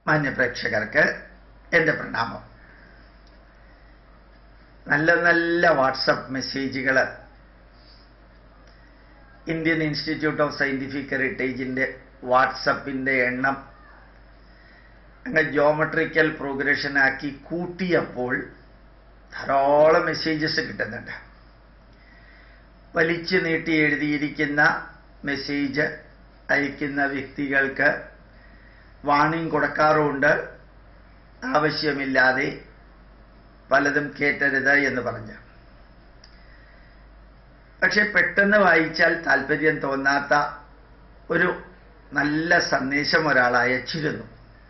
മാന്യപ്രേക്ഷകർക്ക് എൻ്റെ പ്രണാമം. നല്ല നല്ല വാട്സപ്പ് മെസ്സേജുകൾ ഇന്ത്യൻ ഇൻസ്റ്റിറ്റ്യൂട്ട് ഓഫ് സയൻറ്റിഫിക് ഹെറിറ്റേജിൻ്റെ വാട്സപ്പിൻ്റെ എണ്ണം അങ്ങ് ജോമെട്രിക്കൽ പ്രോഗ്രഷനാക്കി കൂട്ടിയപ്പോൾ ധാരാളം മെസ്സേജസ് കിട്ടുന്നുണ്ട്. വലിച്ചു നീട്ടി എഴുതിയിരിക്കുന്ന മെസ്സേജ് അയക്കുന്ന വ്യക്തികൾക്ക് വാണിംഗ് കൊടുക്കാറുമുണ്ട്. ആവശ്യമില്ലാതെ പലതും കേട്ടരുത് എന്ന് പറഞ്ഞ്. പക്ഷെ പെട്ടെന്ന് വായിച്ചാൽ താല്പര്യം തോന്നാത്ത ഒരു നല്ല സന്ദേശം ഒരാൾ അയച്ചിരുന്നു.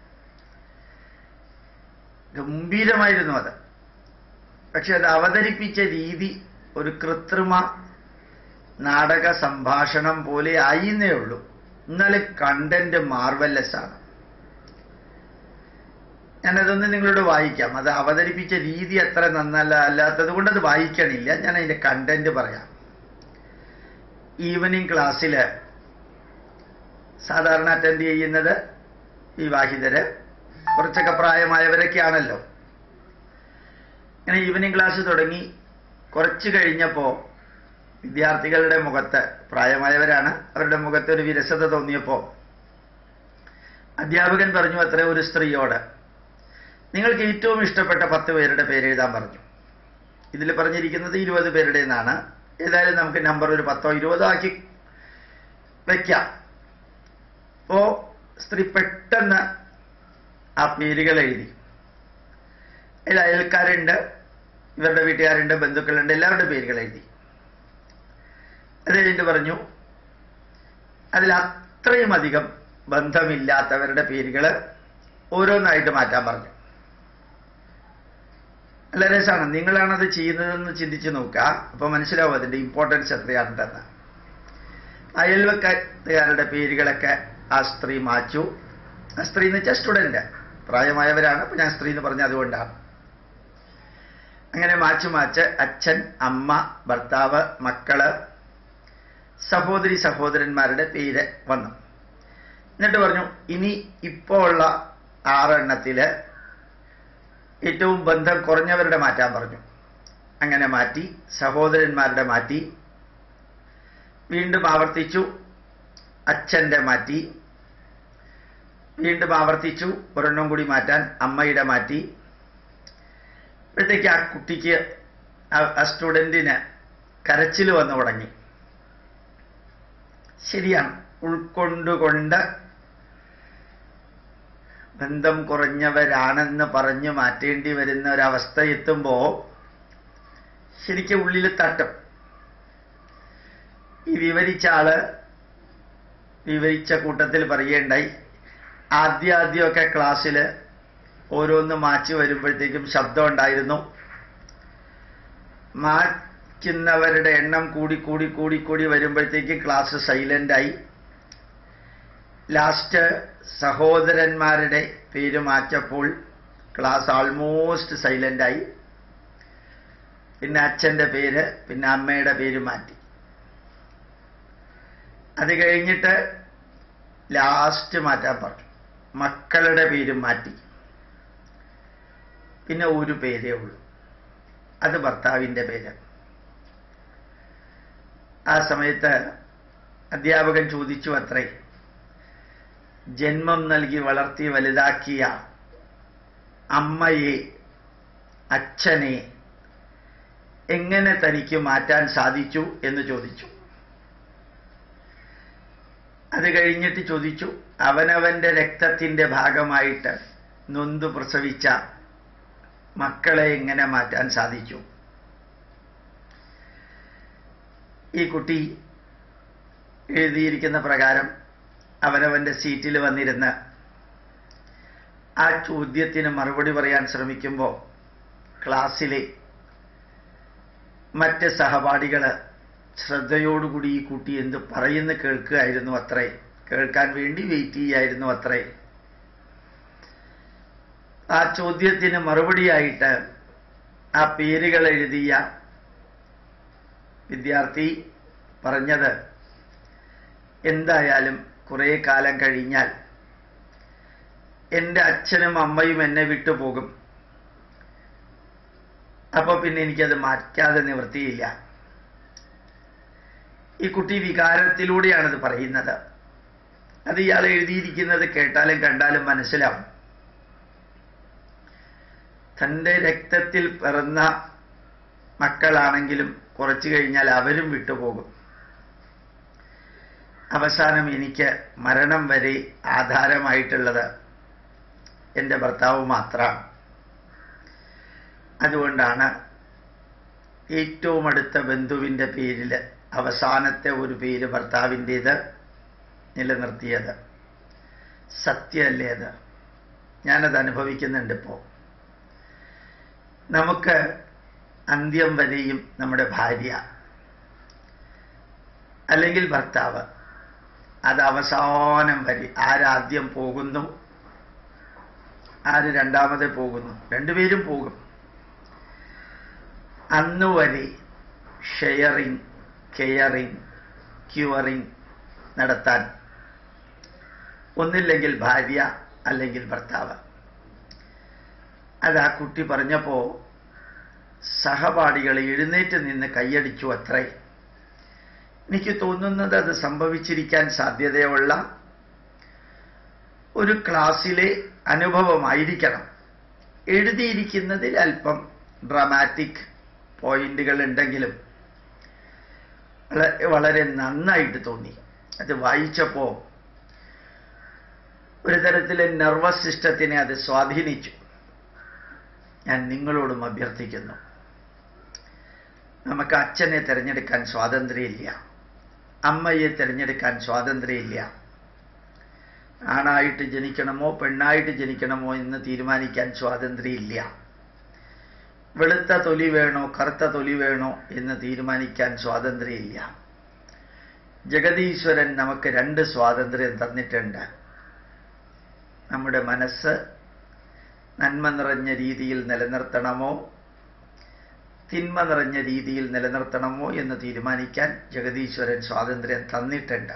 ഗംഭീരമായിരുന്നു അത്. പക്ഷെ അത് അവതരിപ്പിച്ച രീതി ഒരു കൃത്രിമ നാടക സംഭാഷണം പോലെ ആയിന്നേ ഉള്ളൂ. എന്നാലും കണ്ടന്റ് മാർവലസ് ആണ്. ഞാനതൊന്ന് നിങ്ങളോട് വായിക്കാം. അത് അവതരിപ്പിച്ച രീതി അത്ര അല്ലാത്തത് കൊണ്ട് അത് വായിക്കണില്ല. ഞാൻ അതിൻ്റെ കണ്ടന്റ് പറയാം. ഈവനിങ് ക്ലാസ്സിൽ സാധാരണ അറ്റൻഡ് ചെയ്യുന്നത് വിവാഹിതര്, കുറച്ചൊക്കെ പ്രായമായവരൊക്കെയാണല്ലോ. ഇങ്ങനെ ഈവനിങ് ക്ലാസ് തുടങ്ങി കുറച്ച് കഴിഞ്ഞപ്പോൾ വിദ്യാർത്ഥികളുടെ മുഖത്ത്, പ്രായമായവരാണ്, അവരുടെ മുഖത്ത് ഒരു വിരസത തോന്നിയപ്പോൾ അധ്യാപകൻ പറഞ്ഞു അത്ര ഒരു സ്ത്രീയോട്, നിങ്ങൾക്ക് ഏറ്റവും ഇഷ്ടപ്പെട്ട 10 പേരുടെ പേര് എഴുതാൻ പറഞ്ഞു. ഇതിൽ പറഞ്ഞിരിക്കുന്നത് 20 പേരുടെ എന്നാണ്. ഏതായാലും നമുക്ക് നമ്പർ ഒരു 10ഓ 20ഓ ആക്കി വയ്ക്കാം. അപ്പോ സ്ത്രീ പെട്ടെന്ന് ആ പേരുകൾ എഴുതി. അതിൽ അയൽക്കാരുണ്ട്, ഇവരുടെ വീട്ടുകാരുണ്ട്, ബന്ധുക്കളുണ്ട്, എല്ലാവരുടെ പേരുകൾ എഴുതി. അത് കഴിഞ്ഞിട്ട് പറഞ്ഞു അതിൽ അത്രയും അധികം ബന്ധമില്ലാത്തവരുടെ പേരുകൾ ഓരോന്നായിട്ട് മാറ്റാൻ പറഞ്ഞു. നല്ല രസമാണ്. നിങ്ങളാണത് ചെയ്യുന്നതെന്ന് ചിന്തിച്ച് നോക്കുക. അപ്പോൾ മനസ്സിലാവും അതിൻ്റെ ഇമ്പോർട്ടൻസ് എത്രയാണെന്ന്. അയൽവക്കാരുടെ പേരുകളൊക്കെ ആ സ്ത്രീ മാച്ചു. ആ സ്ത്രീ എന്ന് വെച്ചാൽ സ്റ്റുഡൻറ്റ്, പ്രായമായവരാണ്. അപ്പോൾ ഞാൻ സ്ത്രീ എന്ന് പറഞ്ഞത് അതുകൊണ്ടാണ്. അങ്ങനെ മാച്ച് അച്ഛൻ, അമ്മ, ഭർത്താവ്, മക്കള്, സഹോദരി, സഹോദരന്മാരുടെ പേര് വന്നു. എന്നിട്ട് പറഞ്ഞു ഇനി ഇപ്പോൾ ഉള്ള 6 എണ്ണത്തിൽ ഏറ്റവും ബന്ധം കുറഞ്ഞവരുടെ മാറ്റാൻ പറഞ്ഞു. അങ്ങനെ മാറ്റി. സഹോദരന്മാരുടെ മാറ്റി. വീണ്ടും ആവർത്തിച്ചു. അച്ഛൻ്റെ മാറ്റി. വീണ്ടും ആവർത്തിച്ചു. ഒരെണ്ണം കൂടി മാറ്റാൻ അമ്മയുടെ മാറ്റി. അപ്പോഴത്തേക്ക് ആ കുട്ടിക്ക്, ആ സ്റ്റുഡൻറ്റിന് കരച്ചിൽ വന്നു തുടങ്ങി. ശരിയാണ്, ഉൾക്കൊണ്ടുകൊണ്ട് ബന്ധം കുറഞ്ഞവരാണെന്ന് പറഞ്ഞു മാറ്റേണ്ടി വരുന്ന ഒരവസ്ഥ എത്തുമ്പോൾ ശരിക്കും ഉള്ളിൽ തട്ടും. ഈ വിവരിച്ച ആള് വിവരിച്ച കൂട്ടത്തിൽ പറയേണ്ടായി, ആദ്യമൊക്കെ ക്ലാസ്സിൽ ഓരോന്ന് മാറ്റി വരുമ്പോഴത്തേക്കും ശബ്ദം ഉണ്ടായിരുന്നു. മാറ്റുന്നവരുടെ എണ്ണം കൂടി വരുമ്പോഴത്തേക്ക് ക്ലാസ് സൈലൻ്റായി. ലാസ്റ്റ് സഹോദരന്മാരുടെ പേര് മാറ്റപ്പോൾ ക്ലാസ് ആൾമോസ്റ്റ് സൈലൻ്റായി. പിന്നെ അച്ഛൻ്റെ പേര്, പിന്നെ അമ്മയുടെ പേര് മാറ്റി. അത് കഴിഞ്ഞിട്ട് ലാസ്റ്റ് മാറ്റാൻ പറഞ്ഞു. മക്കളുടെ പേര് മാറ്റി. പിന്നെ ഒരു പേരേ ഉള്ളൂ, അത് ഭർത്താവിൻ്റെ പേര്. ആ സമയത്ത് അധ്യാപകൻ ചോദിച്ചു അത്രേ, ജന്മം നൽകി വളർത്തി വലുതാക്കിയ അമ്മയെ, അച്ഛനെ എങ്ങനെ തനിക്ക് മാറ്റാൻ സാധിച്ചു എന്ന് ചോദിച്ചു. അത് കഴിഞ്ഞിട്ട് ചോദിച്ചു, അവനവൻ്റെ രക്തത്തിൻ്റെ ഭാഗമായിട്ട് നൊന്തു പ്രസവിച്ച മക്കളെ എങ്ങനെ മാറ്റാൻ സാധിച്ചു. ഈ കുട്ടി എഴുതിയിരിക്കുന്ന പ്രകാരം അവനവൻ്റെ സീറ്റിൽ വന്നിരുന്ന് ആ ചോദ്യത്തിന് മറുപടി പറയാൻ ശ്രമിക്കുമ്പോൾ ക്ലാസ്സിലെ മറ്റ് സഹപാഠികൾ ശ്രദ്ധയോടുകൂടി ഈ കുട്ടി എന്ത് പറയുന്നു കേൾക്കുകയായിരുന്നു അത്രേ. കേൾക്കാൻ വേണ്ടി വെയിറ്റ് ചെയ്യായിരുന്നു അത്രേ. ആ ചോദ്യത്തിന് മറുപടിയായിട്ട് ആ പേരുകൾ എഴുതിയ വിദ്യാർത്ഥി പറഞ്ഞത്, എന്തായാലും കുറേ കാലം കഴിഞ്ഞാൽ എൻ്റെ അച്ഛനും അമ്മയും എന്നെ വിട്ടുപോകും. അപ്പോൾ പിന്നെ എനിക്കത് മാറ്റാതെ നിവൃത്തിയില്ല. ഈ കുട്ടി വികാരത്തിലൂടെയാണത് പറയുന്നത്. അത് ഇയാൾ എഴുതിയിരിക്കുന്നത് കേട്ടാലും കണ്ടാലും മനസ്സിലാവും. തൻ്റെ രക്തത്തിൽ പിറന്ന മക്കളാണെങ്കിലും കുറച്ചു കഴിഞ്ഞാൽ അവരും വിട്ടുപോകും. അവസാനം എനിക്ക് മരണം വരെ ആധാരമായിട്ടുള്ളത് എൻ്റെ ഭർത്താവ് മാത്രമാണ്. അതുകൊണ്ടാണ് ഏറ്റവും അടുത്ത ബന്ധുവിൻ്റെ പേരിൽ അവസാനത്തെ ഒരു പേര് ഭർത്താവിൻ്റേത് നിലനിർത്തിയത്. സത്യമല്ലേ അത്? ഞാനത് അനുഭവിക്കുന്നുണ്ട് ഇപ്പോൾ. നമുക്ക് അന്ത്യം വരെയും നമ്മുടെ ഭാര്യ അല്ലെങ്കിൽ ഭർത്താവ്, അത് അവസാനം വരെ ആരാദ്യം പോകുന്നു, ആര് രണ്ടാമത് പോകുന്നു, രണ്ടുപേരും പോകും. അന്നുവരെ ഷെയറിങ്, കെയറിങ്, ക്യൂറിങ് നടത്താൻ ഒന്നില്ലെങ്കിൽ ഭാര്യ അല്ലെങ്കിൽ ഭർത്താവ്. അത് ആ കുട്ടി പറഞ്ഞപ്പോൾ സഹപാഠികൾ എഴുന്നേറ്റ് നിന്ന് കൈയടിച്ചു അത്രേ. എനിക്ക് തോന്നുന്നത് അത് സംഭവിച്ചിരിക്കാൻ സാധ്യതയുള്ള ഒരു ക്ലാസ്സിലെ അനുഭവമായിരിക്കണം. എഴുതിയിരിക്കുന്നതിൽ അല്പം ഡ്രാമാറ്റിക് പോയിന്റുകൾ ഉണ്ടെങ്കിലും വളരെ നന്നായിട്ട് തോന്നി. അത് വായിച്ചപ്പോൾ ഒരു തരത്തിലെ നെർവസ് സിസ്റ്റത്തിനെ അത് സ്വാധീനിച്ചു. ഞാൻ നിങ്ങളോടും അഭ്യർത്ഥിക്കുന്നു, നമുക്ക് അച്ഛനെ തിരഞ്ഞെടുക്കാൻ സ്വാതന്ത്ര്യമില്ല, അമ്മയെ തിരഞ്ഞെടുക്കാൻ സ്വാതന്ത്ര്യമില്ല. ആണായിട്ട് ജനിക്കണമോ പെണ്ണായിട്ട് ജനിക്കണമോ എന്ന് തീരുമാനിക്കാൻ സ്വാതന്ത്ര്യമില്ല. വെളുത്ത തൊലി വേണോ കറുത്ത തൊലി വേണോ എന്ന് തീരുമാനിക്കാൻ സ്വാതന്ത്ര്യമില്ല. ജഗതീശ്വരൻ നമുക്ക് 2 സ്വാതന്ത്ര്യം തന്നിട്ടുണ്ട്. നമ്മുടെ മനസ്സ് നന്മ നിറഞ്ഞ രീതിയിൽ നിലനിർത്തണമോ തിന്മ നിറഞ്ഞ രീതിയിൽ നിലനിർത്തണമോ എന്ന് തീരുമാനിക്കാൻ ജഗതീശ്വരൻ സ്വാതന്ത്ര്യം തന്നിട്ടുണ്ട്.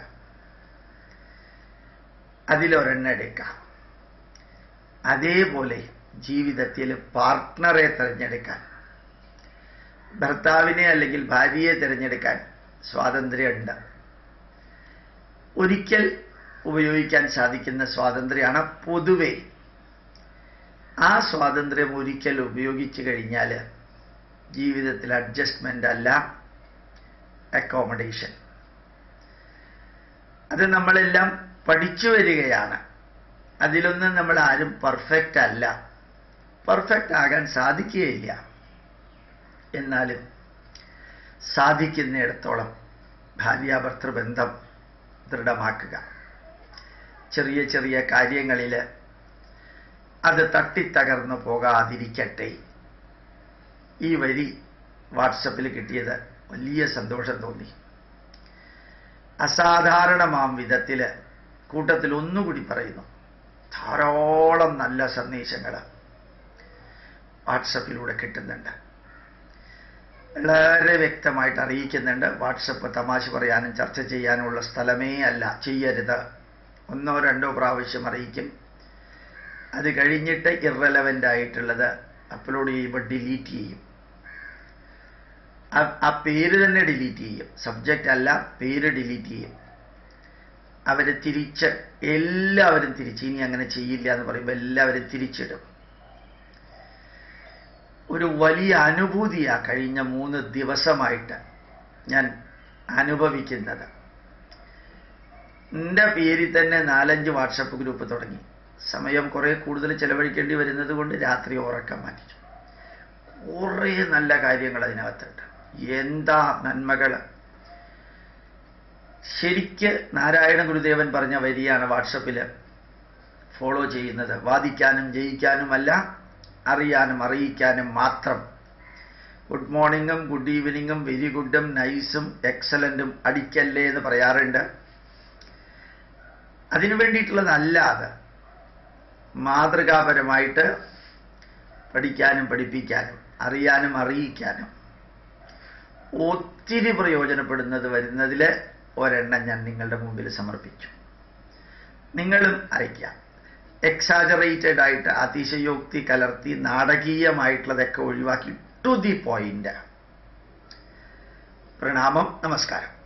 അതിലൊരെണ്ണം എടുക്കാം. അതേപോലെ ജീവിതത്തിൽ പാർട്ട്ണറെ തിരഞ്ഞെടുക്കാൻ, ഭർത്താവിനെ അല്ലെങ്കിൽ ഭാര്യയെ തിരഞ്ഞെടുക്കാൻ സ്വാതന്ത്ര്യമുണ്ട്. ഒരിക്കൽ ഉപയോഗിക്കാൻ സാധിക്കുന്ന സ്വാതന്ത്ര്യമാണ് പൊതുവെ. ആ സ്വാതന്ത്ര്യം ഒരിക്കൽ ഉപയോഗിച്ചു കഴിഞ്ഞാൽ ജീവിതത്തിൽ അഡ്ജസ്റ്റ്മെൻ്റ് അല്ല, അക്കോമഡേഷൻ. അത് നമ്മളെല്ലാം പഠിച്ചു വരികയാണ്. അതിലൊന്നും നമ്മൾ ആരും പെർഫെക്റ്റ് അല്ല, പെർഫെക്റ്റ് ആകാൻ സാധിക്കുകയില്ല. എന്നാലും സാധിക്കുന്നിടത്തോളം ഭാര്യാഭർത്തൃബന്ധം ദൃഢമാക്കുക. ചെറിയ ചെറിയ കാര്യങ്ങളിൽ അത് തട്ടിത്തകർന്നു പോകാതിരിക്കട്ടെ. ഈ വരി വാട്സപ്പിൽ കിട്ടിയത് വലിയ സന്തോഷം തോന്നി. അസാധാരണമാം വിധത്തിൽ കൂട്ടത്തിൽ ഒന്നുകൂടി പറയുന്നു, ധാരാളം നല്ല സന്ദേശങ്ങൾ വാട്സപ്പിലൂടെ കിട്ടുന്നുണ്ട്. വളരെ വ്യക്തമായിട്ട് അറിയിക്കുന്നുണ്ട്. വാട്സപ്പ് തമാശ പറയാനും ചർച്ച ചെയ്യാനുമുള്ള സ്ഥലമേ അല്ല, ചെയ്യരുത്. 1 or 2 പ്രാവശ്യം അറിയിക്കും. അത് കഴിഞ്ഞിട്ട് ഇറലവൻ്റ് ആയിട്ടുള്ളത് അപ്ലോഡ് ചെയ്യുമ്പോൾ ഡിലീറ്റ് ചെയ്യും. ആ പേര് തന്നെ ഡിലീറ്റ് ചെയ്യും. സബ്ജക്റ്റ് അല്ല, പേര് ഡിലീറ്റ് ചെയ്യും. അവർ തിരിച്ച് എല്ലാവരും തിരിച്ച് ഇനി അങ്ങനെ ചെയ്യില്ല എന്ന് പറയുമ്പോൾ എല്ലാവരും തിരിച്ചിടും. ഒരു വലിയ അനുഭൂതിയാണ് കഴിഞ്ഞ 3 ദിവസമായിട്ട് ഞാൻ അനുഭവിക്കുന്നത്. എൻ്റെ പേരിൽ തന്നെ 4-5 വാട്സപ്പ് ഗ്രൂപ്പ് തുടങ്ങി. സമയം കുറേ കൂടുതൽ ചെലവഴിക്കേണ്ടി വരുന്നത് കൊണ്ട് രാത്രി ഉറക്കം മാറ്റി. കുറേ നല്ല കാര്യങ്ങൾ അതിനകത്തുണ്ട്. എന്താ നന്മകൾ! ശരിക്ക് നാരായണ ഗുരുദേവൻ പറഞ്ഞ വരിയാണ് വാട്സപ്പിൽ ഫോളോ ചെയ്യുന്നത്. വാദിക്കാനും ജയിക്കാനുമല്ല, അറിയാനും അറിയിക്കാനും മാത്രം. ഗുഡ് മോർണിംഗും ഗുഡ് ഈവനിങ്ങും വെരി ഗുഡും നൈസും എക്സലൻറ്റും അടിക്കല്ലേ എന്ന് പറയാറുണ്ട്. അതിനു വേണ്ടിയിട്ടുള്ളതല്ല അത്. മാതൃകാപരമായിട്ട് പഠിക്കാനും പഠിപ്പിക്കാനും അറിയാനും അറിയിക്കാനും ഒത്തിരി പ്രയോജനപ്പെടുന്നത് വരുന്നതിൽ ഒരെണ്ണം ഞാൻ നിങ്ങളുടെ മുമ്പിൽ സമർപ്പിച്ചു. നിങ്ങളും അയയ്ക്കാം. എക്സാജറേറ്റഡ് ആയിട്ട് അതിശയോക്തി കലർത്തി നാടകീയമായിട്ടുള്ളതൊക്കെ ഒഴിവാക്കി ടു ദി പോയിന്റ്. പ്രണാമം, നമസ്കാരം.